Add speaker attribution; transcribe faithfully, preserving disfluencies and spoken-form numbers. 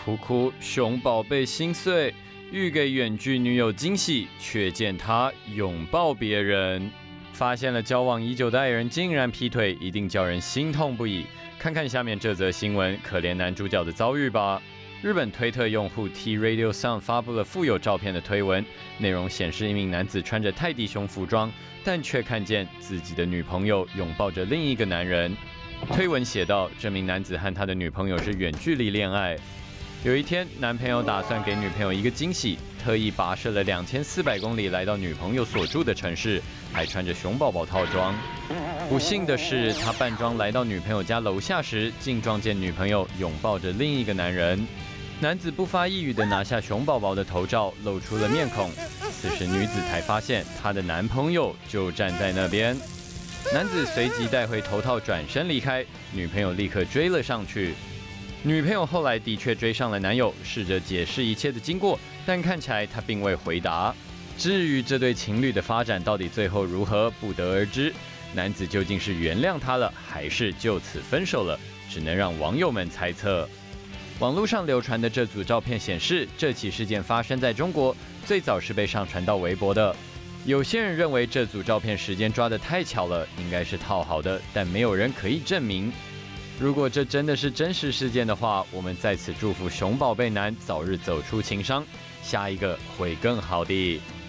Speaker 1: 哭哭，熊宝贝心碎，欲给远距女友惊喜，却见她拥抱别人。发现了交往已久的爱人竟然劈腿，一定叫人心痛不已。看看下面这则新闻，可怜男主角的遭遇吧。日本推特用户 T Radio Sun 发布了附有照片的推文，内容显示一名男子穿着泰迪熊服装，但却看见自己的女朋友拥抱着另一个男人。推文写道，这名男子和他的女朋友是远距离恋爱。有一天，男朋友打算给女朋友一个惊喜，特意跋涉了两千四百公里来到女朋友所住的城市，还穿着熊宝宝套装。不幸的是，他扮装来到女朋友家楼下时，竟撞见女朋友拥抱着另一个男人。男子不发一语地拿下熊宝宝的头罩，露出了面孔。此时女子才发现，她的男朋友就站在那边。男子随即带回头套，转身离开，女朋友立刻追了上去。女朋友后来的确追上了男友，试着解释一切的经过，但看起来他并未回答。至于这对情侣的发展到底最后如何，不得而知。男子究竟是原谅她了，还是就此分手了，只能让网友们猜测。网络上流传的这组照片显示，这起事件发生在中国，最早是被上传到微博的。有些人认为这组照片时间抓得太巧了，应该是套好的，但没有人可以证明。如果这真的是真实事件的话，我们在此祝福熊宝贝男早日走出情伤，下一个会更好的。